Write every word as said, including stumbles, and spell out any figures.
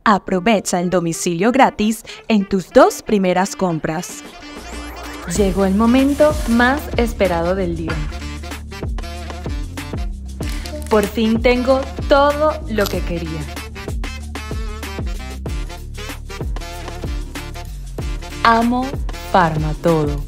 Aprovecha el domicilio gratis en tus dos primeras compras. Llegó el momento más esperado del día. Por fin tengo todo lo que quería. Amo Farmatodo.